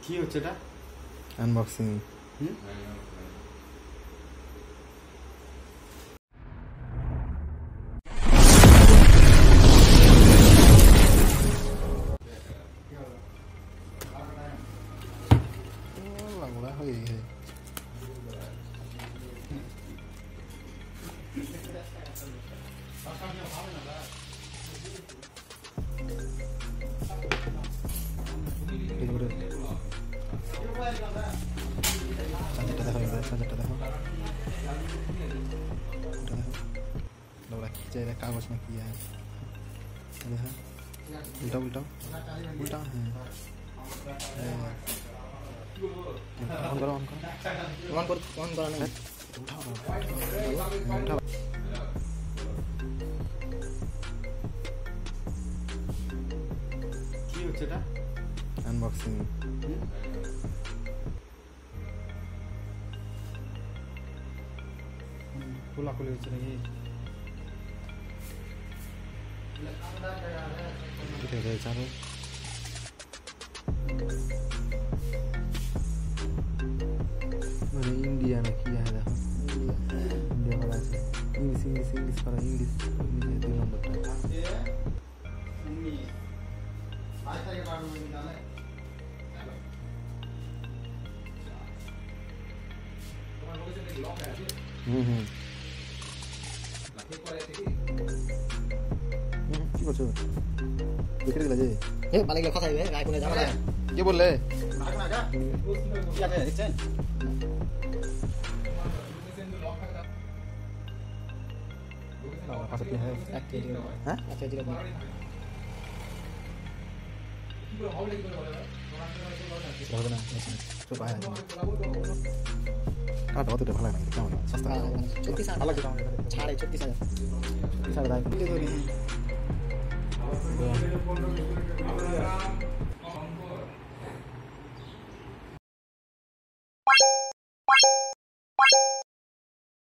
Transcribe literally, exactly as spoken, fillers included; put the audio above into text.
কি হচ্ছে এটা? আনবক্সিং। হুম লাগলা হয়ে গেছে। চার্জারটা দেখো, এবার চার্জারটা দেখো, এটা দেখো, लोग खींचे रहे कागज में किया है, देखा उल्टा उल्टा उल्टा है। ऑन करो ऑन करो ऑन करो ऑन करो नहीं उठाओ उठाओ। কি হচ্ছে এটা? আনবক্সিং। খোলাখুলি হচ্ছে নাকি? चालू मैंने इंडिया में किया है, देखो इंडिया वाला से इंग्लिश इंग्लिश इंग्लिश पर इंग्लिश इंग्लिश दो नंबर पर हम्म हम्म কি করছো? বিক্রি দিলা যে এ মালিক লেখা থাকবে আইফোনে যাবে না কি বললে? আইফোন আজা কি আছে দেখছেন? পাঁচ কি है এক কেজি হ্যাঁ এক কেজি লাগবে হবে না তো পায় কাট অত ভালো না কেমন সস্তা ছত্রিশ হাজার ভালো কেমন ছাড়ে ছত্রিশ হাজার ছত্রিশ হাজার দাম